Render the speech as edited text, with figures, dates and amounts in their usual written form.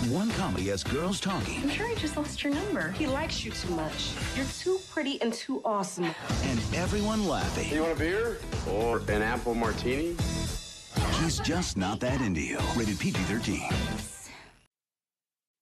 One comedy has girls talking. I'm sure he just lost your number. He likes you too much. You're too pretty and too awesome. And everyone laughing. You want a beer? Or an apple martini? He's just not that into you. Rated PG-13.